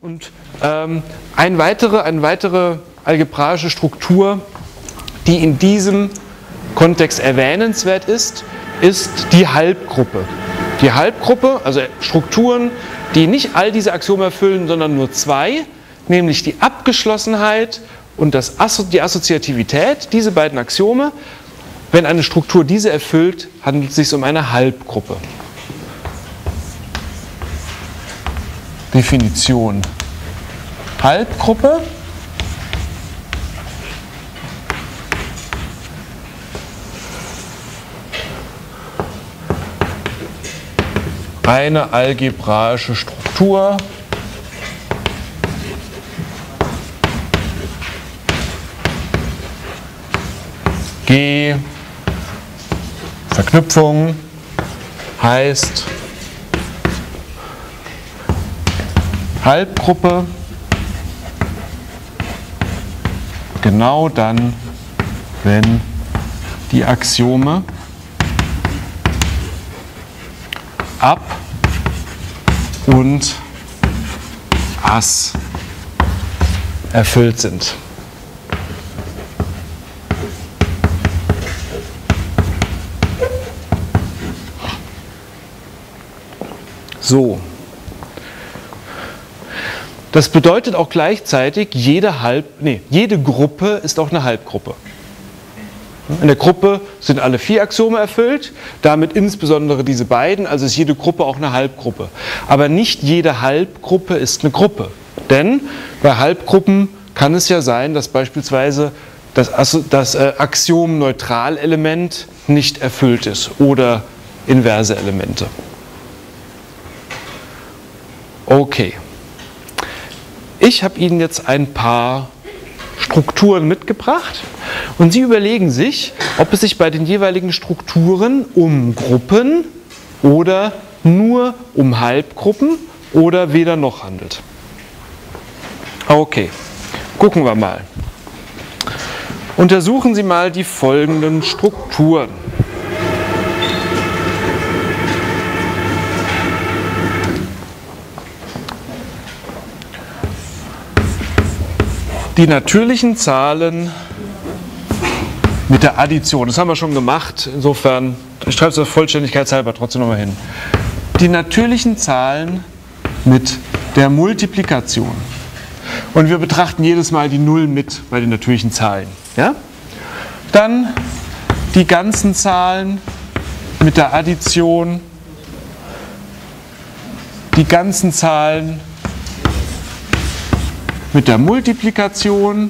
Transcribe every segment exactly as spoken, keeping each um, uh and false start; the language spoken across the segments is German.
Und ähm, ein weitere, eine weitere algebraische Struktur, die in diesem Kontext erwähnenswert ist, ist die Halbgruppe. Die Halbgruppe, also Strukturen, die nicht all diese Axiome erfüllen, sondern nur zwei, nämlich die Abgeschlossenheit und das Asso- die Assoziativität, diese beiden Axiome. Wenn eine Struktur diese erfüllt, handelt es sich um eine Halbgruppe. Definition Halbgruppe. Eine algebraische Struktur, G, Verknüpfung heißt Halbgruppe genau dann, wenn die Axiome ab und as erfüllt sind. So. Das bedeutet auch gleichzeitig, jede, Halb, nee, jede Gruppe ist auch eine Halbgruppe. In der Gruppe sind alle vier Axiome erfüllt, damit insbesondere diese beiden, also ist jede Gruppe auch eine Halbgruppe. Aber nicht jede Halbgruppe ist eine Gruppe. Denn bei Halbgruppen kann es ja sein, dass beispielsweise das, das Axiom-Neutralelement nicht erfüllt ist oder inverse Elemente. Okay. Ich habe Ihnen jetzt ein paar Strukturen mitgebracht und Sie überlegen sich, ob es sich bei den jeweiligen Strukturen um Gruppen oder nur um Halbgruppen oder weder noch handelt. Okay, gucken wir mal. Untersuchen Sie mal die folgenden Strukturen. Die natürlichen Zahlen mit der Addition, das haben wir schon gemacht, insofern, ich schreibe es der Vollständigkeitshalber trotzdem nochmal hin. Die natürlichen Zahlen mit der Multiplikation. Und wir betrachten jedes Mal die Null mit bei den natürlichen Zahlen. Ja? Dann die ganzen Zahlen mit der Addition, die ganzen Zahlen mit der Multiplikation.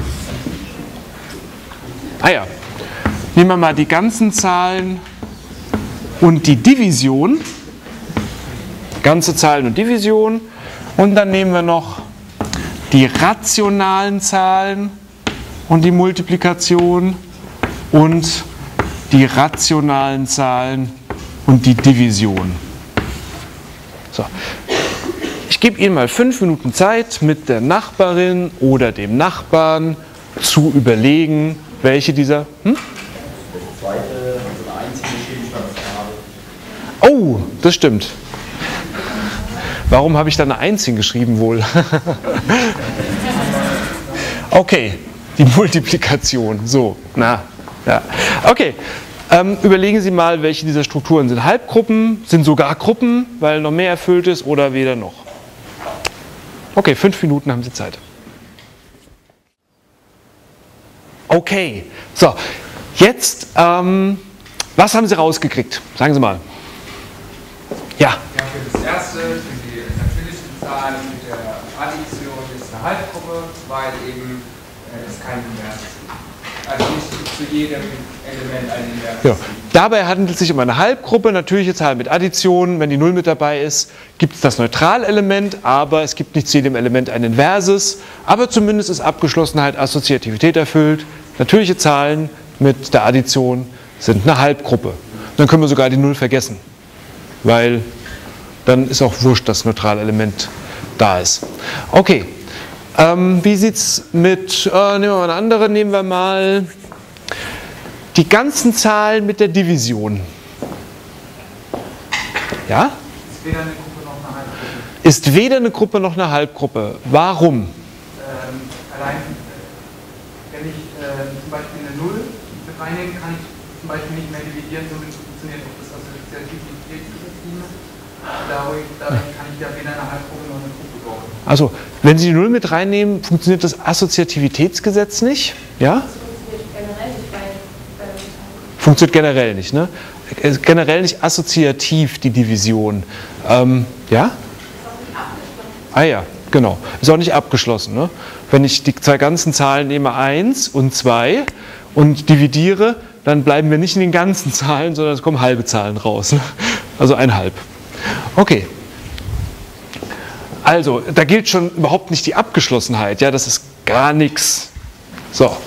Ah ja, nehmen wir mal die ganzen Zahlen und die Division. Ganze Zahlen und Division. Und dann nehmen wir noch die rationalen Zahlen und die Multiplikation und die rationalen Zahlen und die Division. So. Ich gebe Ihnen mal fünf Minuten Zeit, mit der Nachbarin oder dem Nachbarn zu überlegen, welche dieser... Hm? Zweite, also eine einzige Gegenstandsfarbe. Oh, das stimmt. Warum habe ich da eine eins hingeschrieben wohl? Okay, die Multiplikation. So, na, ja. Okay. Ähm, überlegen Sie mal, welche dieser Strukturen sind Halbgruppen, sind sogar Gruppen, weil noch mehr erfüllt ist oder weder noch. Okay, fünf Minuten haben Sie Zeit. Okay, so, jetzt, ähm, was haben Sie rausgekriegt? Sagen Sie mal. Ja. Ja, für das erste, für die natürlichen Zahlen mit der Addition ist eine Halbgruppe, weil eben äh, es kein Invers gibt. Also nicht zu jedem Element ein Invers. Ja. Dabei handelt es sich um eine Halbgruppe, natürliche Zahl mit Addition. Wenn die Null mit dabei ist, gibt es das Neutralelement, aber es gibt nicht zu jedem Element ein Inverses. Aber zumindest ist Abgeschlossenheit, Assoziativität erfüllt. Natürliche Zahlen mit der Addition sind eine Halbgruppe. Dann können wir sogar die Null vergessen, weil dann ist auch wurscht, dass das Neutralelement da ist. Okay, ähm, wie sieht es mit, äh, nehmen wir mal eine andere, nehmen wir mal die ganzen Zahlen mit der Division. Ja? Ist weder eine Gruppe noch eine Halbgruppe. ist weder eine Gruppe noch eine Halbgruppe. Warum? Ähm, allein, wenn ich äh, zum Beispiel eine Null mit reinnehme, kann ich zum Beispiel nicht mehr dividieren, somit funktioniert auch das Assoziativitätsgesetz nicht mehr. Dadurch, dadurch kann ich ja weder eine Halbgruppe noch eine Gruppe bauen. Also, wenn Sie die Null mit reinnehmen, funktioniert das Assoziativitätsgesetz nicht? Ja? Funktioniert generell nicht, ne? Generell nicht assoziativ, die Division. Ähm, ja? Ah ja, genau. Ist auch nicht abgeschlossen. Ne? Wenn ich die zwei ganzen Zahlen nehme, eins und zwei, und dividiere, dann bleiben wir nicht in den ganzen Zahlen, sondern es kommen halbe Zahlen raus. Ne? Also ein halb. Okay. Also, da gilt schon überhaupt nicht die Abgeschlossenheit. Ja, das ist gar nichts. So.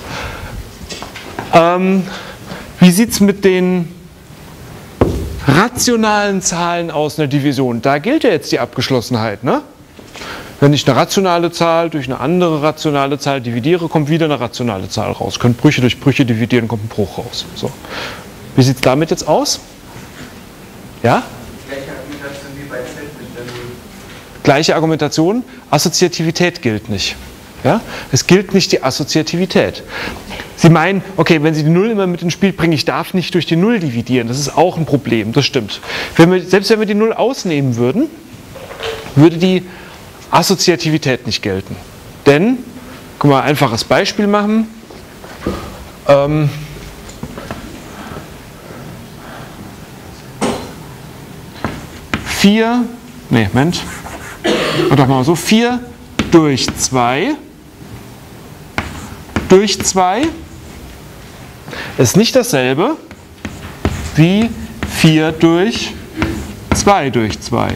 Ähm, wie sieht es mit den rationalen Zahlen aus einer Division? Da gilt ja jetzt die Abgeschlossenheit. Ne? Wenn ich eine rationale Zahl durch eine andere rationale Zahl dividiere, kommt wieder eine rationale Zahl raus. Könnt Brüche durch Brüche dividieren, kommt ein Bruch raus. So. Wie sieht es damit jetzt aus? Ja? Gleiche Argumentation wie bei Z mit der Null. Gleiche Argumentation, Assoziativität gilt nicht. Ja? Es gilt nicht die Assoziativität. Sie meinen, okay, wenn Sie die Null immer mit ins Spiel bringen, ich darf nicht durch die Null dividieren, das ist auch ein Problem, das stimmt. Wenn wir, selbst wenn wir die Null ausnehmen würden, würde die Assoziativität nicht gelten. Denn, guck mal, einfaches Beispiel machen. Ähm, vier, nee, Moment, doch mal so, vier durch zwei durch zwei ist nicht dasselbe wie vier durch zwei durch zwei.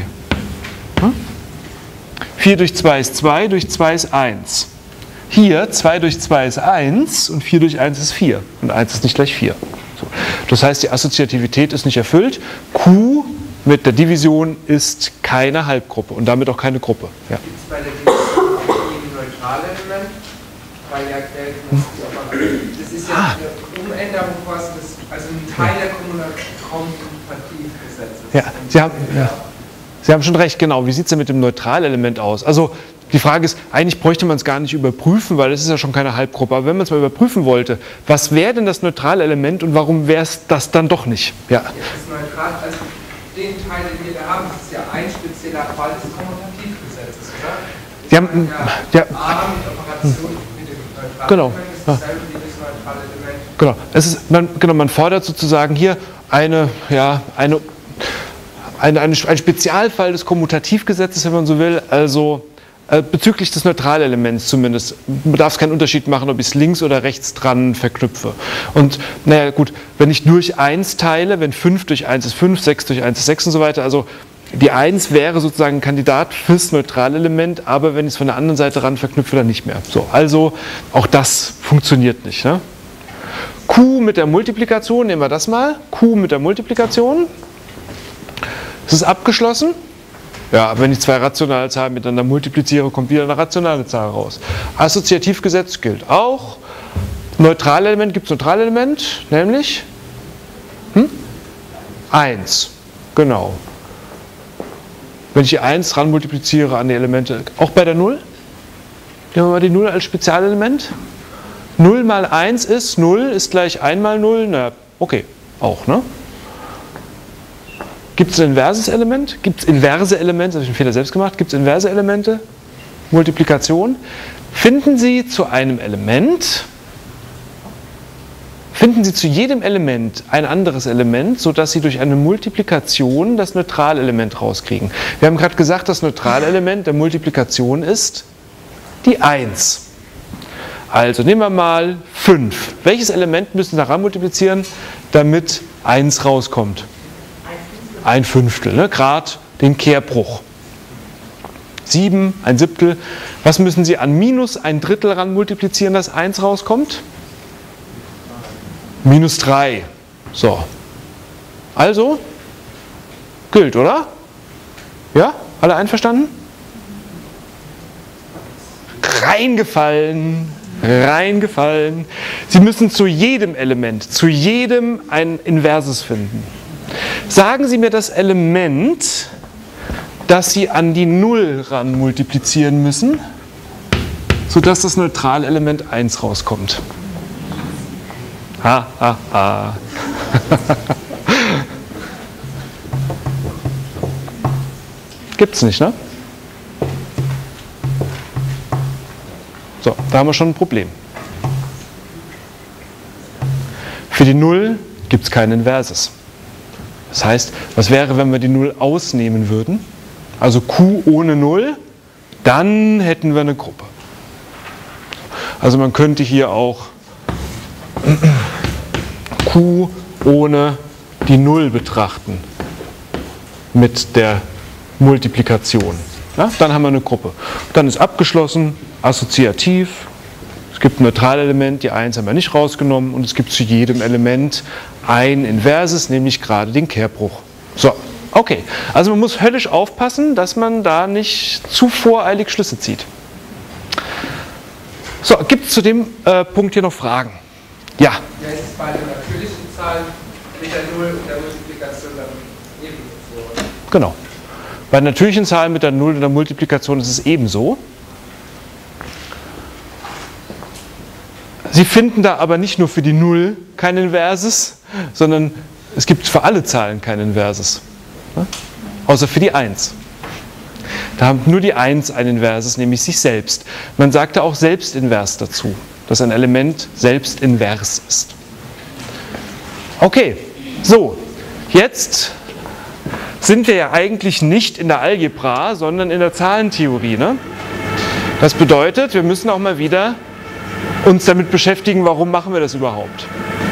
vier durch zwei ist zwei, durch zwei ist eins. Hier zwei durch zwei ist eins und vier durch eins ist vier. Und eins ist nicht gleich vier. So. Das heißt, die Assoziativität ist nicht erfüllt. Q mit der Division ist keine Halbgruppe und damit auch keine Gruppe. Ja. Gibt es bei der Division auch ein Neutralelement? Weil ja das ist ja eine Umänderung quasi, also ein Teil der Kommutativgesetzes. Ja, Sie haben, ja. Sie haben schon recht, genau. Wie sieht es denn mit dem Neutralelement aus? Also die Frage ist, eigentlich bräuchte man es gar nicht überprüfen, weil es ist ja schon keine Halbgruppe. Aber wenn man es mal überprüfen wollte, was wäre denn das Neutralelement und warum wäre es das dann doch nicht? Ja. Ja, das Neutral, also den Teil, den wir da haben, das ist ja ein spezieller Fall des Kommutativgesetzes, oder? Sie haben, ja, ja, A mit Operation mit dem Neutralelement genau. ist dasselbe wie das Neutralelement. Genau. Es ist, man, genau, man fordert sozusagen hier eine, ja, eine, eine, eine, ein Spezialfall des Kommutativgesetzes, wenn man so will, also äh, bezüglich des Neutralelements zumindest. Man darf keinen Unterschied machen, ob ich es links oder rechts dran verknüpfe. Und naja gut, wenn ich durch eins teile, wenn fünf durch eins ist fünf, sechs durch eins ist sechs und so weiter, also die eins wäre sozusagen ein Kandidat fürs Neutralelement, aber wenn ich es von der anderen Seite ran verknüpfe, dann nicht mehr. So, also auch das funktioniert nicht. Ne? Q mit der Multiplikation, nehmen wir das mal. Q mit der Multiplikation. Ist es abgeschlossen? Ja, wenn ich zwei rationale Zahlen miteinander multipliziere, kommt wieder eine rationale Zahl raus. Assoziativgesetz gilt auch. Neutralelement, gibt es Neutralelement, nämlich hm? eins. Genau. Wenn ich die eins ran multipliziere an die Elemente, auch bei der null, nehmen wir mal die null als Spezialelement. null mal eins ist, null ist gleich eins mal null, na, okay, auch, ne? Gibt es ein inverses Element? Gibt es inverse Elemente? Das habe ich einen Fehler selbst gemacht. Gibt es inverse Elemente? Multiplikation. Finden Sie zu einem Element, finden Sie zu jedem Element ein anderes Element, sodass Sie durch eine Multiplikation das Neutralelement rauskriegen. Wir haben gerade gesagt, das Neutralelement der Multiplikation ist die eins. Also nehmen wir mal fünf. Welches Element müssen wir daran multiplizieren, damit eins rauskommt? Ein Fünftel, ne? Gerade den Kehrbruch. sieben, ein Siebtel. Was müssen Sie an minus ein Drittel ran multiplizieren, dass eins rauskommt? Minus drei. So. Also, gilt, oder? Ja? Alle einverstanden? Reingefallen. Reingefallen. Sie müssen zu jedem Element, zu jedem ein Inverses finden. Sagen Sie mir das Element, dass sie an die Null ran multiplizieren müssen, sodass das Neutralelement eins rauskommt. Ha, ha, ha. Gibt's nicht, ne? So, da haben wir schon ein Problem. Für die Null gibt es kein Inverses. Das heißt, was wäre, wenn wir die Null ausnehmen würden? Also Q ohne Null, dann hätten wir eine Gruppe. Also man könnte hier auch Q ohne die Null betrachten mit der Multiplikation. Ja, dann haben wir eine Gruppe. Dann ist abgeschlossen, assoziativ. Es gibt ein Neutralelement, die eins haben wir nicht rausgenommen, und es gibt zu jedem Element ein Inverses, nämlich gerade den Kehrbruch. So, okay. Also man muss höllisch aufpassen, dass man da nicht zu voreilig Schlüsse zieht. So, gibt es zu dem äh, Punkt hier noch Fragen? Ja? Ja, ist es bei den natürlichen Zahlen mit der Null und der Multiplikation dann ebenso? Genau. Bei natürlichen Zahlen mit der Null und der Multiplikation ist es ebenso. Sie finden da aber nicht nur für die Null kein Inverses, sondern es gibt für alle Zahlen kein Inverses. Ja? Außer für die eins. Da haben nur die eins ein Inverses, nämlich sich selbst. Man sagt da auch selbstinvers dazu, dass ein Element selbstinvers ist. Okay, so, jetzt sind wir ja eigentlich nicht in der Algebra, sondern in der Zahlentheorie. Ne? Das bedeutet, wir müssen auch mal wieder uns damit beschäftigen, warum machen wir das überhaupt.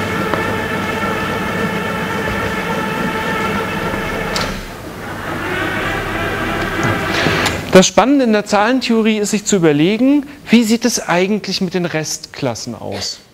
Das Spannende in der Zahlentheorie ist, sich zu überlegen, wie sieht es eigentlich mit den Restklassen aus?